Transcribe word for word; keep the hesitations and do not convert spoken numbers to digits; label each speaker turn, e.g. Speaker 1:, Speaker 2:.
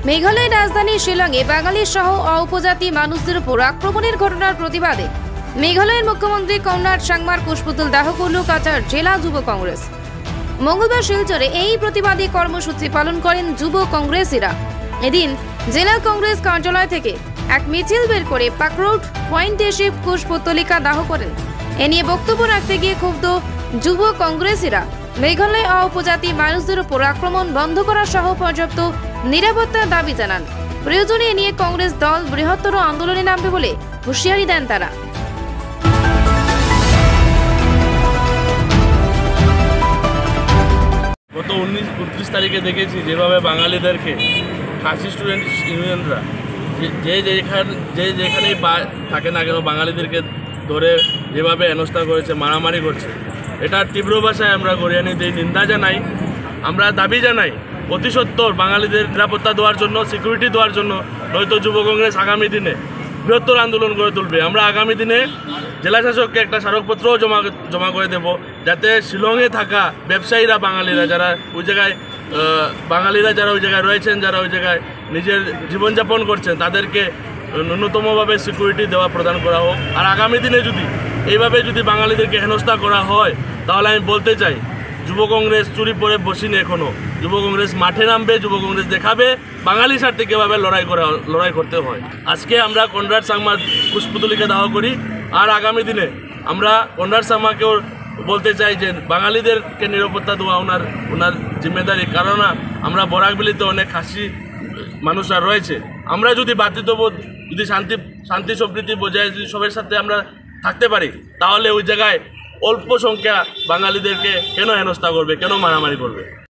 Speaker 1: মেঘালয় রাজধানী শিলংয়ে বাঙালি সহ উপজাতি মানুষদের উপর আক্রমণের ঘটনার প্রতিবাদে মেঘালয়ের মুখ্যমন্ত্রী কনরাড সাংমার পুষ্পতুল দাহ করল কাছাড় জেলা যুব কংগ্রেস। মঙ্গলবার শিলচরে এই প্রতিবাদী কর্মসূচি পালন করেন যুব কংগ্রেসীরা। এদিন জেলা কংগ্রেস কার্যালয় থেকে এক মিছিল বের করে পাকরোড পয়েন্টে এসে পুষ্পতলিকা দাহ করেন। এ নিয়ে বক্তব্য রাখতে গিয়ে ক্ষুব্ধ যুব কংগ্রেসীরা মেঘালয় উপজাতি মানুষদের উপর আক্রমণ বন্ধ করা সহ পর্যাপ্ত নিরাপত্তার দাবি জানান। প্রয়োজনে এ নিয়ে কংগ্রেস দল বৃহত্তর আন্দোলনে নামবে বলে হুঁশিয়ারি দেন তারা।
Speaker 2: গত উনিশ উনত্রিশ তারিখে দেখেছি যেভাবে বাঙালিদেরকে খাসি স্টুডেন্ট ইউনিয়নরা যে যেখানে যে যেখানেই থাকে না কেন বাঙালিদেরকে ধরে যেভাবে হেনস্থা করেছে, মারামারি করছে, এটার তীব্র ভাষায় আমরা গরিয়ানিদের নিন্দা জানাই। আমরা দাবি জানাই অতি সত্বর বাঙালিদের নিরাপত্তা দেওয়ার জন্য, সিকিউরিটি দেওয়ার জন্য, নয়তো যুব কংগ্রেস আগামী দিনে বৃহত্তর আন্দোলন গড়ে তুলবে। আমরা আগামী দিনে জেলা শাসককে একটা স্মারকপত্রও জমা জমা করে দেব, যাতে শিলংয়ে থাকা ব্যবসায়ীরা, বাঙালিরা যারা ওই জায়গায় বাঙালিরা যারা ওই জায়গায় রয়েছেন, যারা ওই জায়গায় নিজের জীবনযাপন করছেন, তাদেরকে ন্যূনতমভাবে সিকিউরিটি দেওয়া প্রদান করা হোক। আর আগামী দিনে যদি এইভাবে যদি বাঙালিদেরকে হেনস্থা করা হয়, তাহলে আমি বলতে চাই যুব কংগ্রেস চুরি পরে বসিনি এখনও। যুব কংগ্রেস মাঠে নামবে, যুব কংগ্রেস দেখাবে বাঙালি স্বার্থে কীভাবে লড়াই করা লড়াই করতে হয়। আজকে আমরা কনরাড সাংমার পুষ্পতলিকা দাহ করি, আর আগামী দিনে আমরা কনরাড সাংমাকেও বলতে চাই যে বাঙালিদেরকে নিরাপত্তা দেওয়া ওনার ওনার জিম্মেদারি। কারণ আমরা বরাকবিলিতে অনেক খাসি মানুষরা রয়েছে। আমরা যদি ভ্রাতৃত্ববোধ, যদি শান্তি শান্তি সম্প্রীতি বজায় যদি সবার সাথে আমরা থাকতে পারি, তাহলে ওই জায়গায় অল্প সংখ্যা বাঙালিদেরকে কেন হেনস্থা করবে, কেন মারামারি করবে।